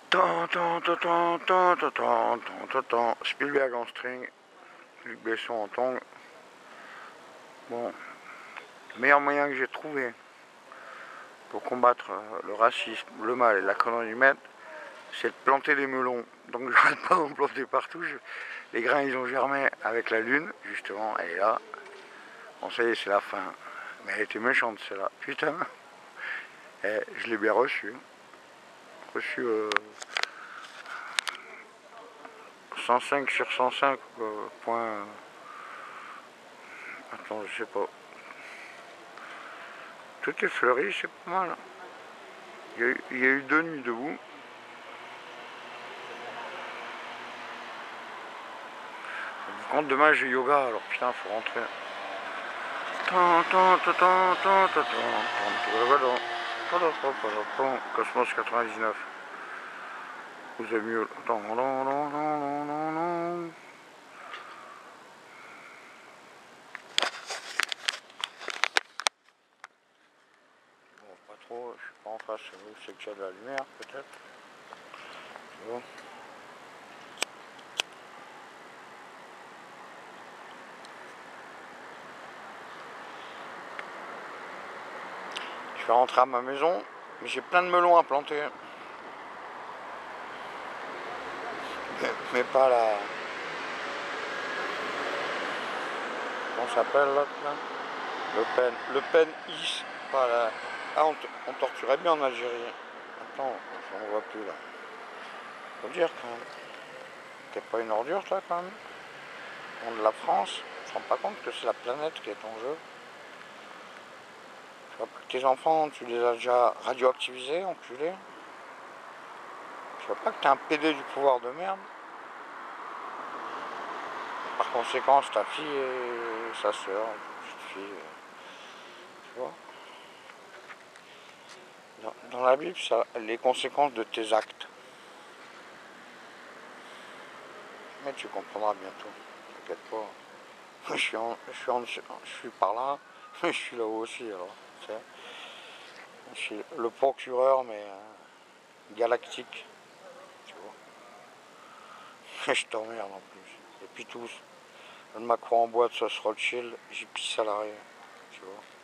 Spielberg en string, Luc Besson en tongue. Bon, le meilleur moyen que j'ai trouvé pour combattre le racisme, le mal et la connerie humaine, c'est de planter des melons. Donc j'arrête pas d'en planter partout. Les grains ils ont germé avec la lune, justement, elle est là. Bon ça y est, c'est la fin. Mais elle était méchante celle-là. Putain. Et je l'ai bien reçu. Reçu 105 sur 105 points. Attends, je sais pas. Tout est fleuri, c'est pas mal. Il y a eu 2 nuits debout. Par contre, demain j'ai yoga, alors putain, faut rentrer. Cosmos 99. Vous avez mieux. Bon, pas trop, je suis pas en face, c'est qu'il y a de la lumière peut-être. Tu vois. Je vais rentrer à ma maison, mais j'ai plein de melons à planter. Mais pas la... Comment ça s'appelle l'autre là? Le Pen Is, pas la... Ah, on torturait bien en Algérie. Attends, on ne voit plus là. Faut dire quand même. T'es pas une ordure toi quand même? On de la France, on se rend pas compte que c'est la planète qui est en jeu. Tu vois que tes enfants, tu les as déjà radioactivisés, enculés. Tu vois pas que t'es un PD du pouvoir de merde? Par conséquent, ta fille et sa soeur, petite fille, tu vois. Dans la Bible, ça, les conséquences de tes actes. Mais tu comprendras bientôt, t'inquiète pas. Je suis par là, mais je suis là-haut aussi alors. Je suis le procureur, mais galactique, tu vois. Je t'emmerde en plus. Et puis tous, le Macron en boîte sauce Rothschild, j'y pisse à l'arrêt, tu vois.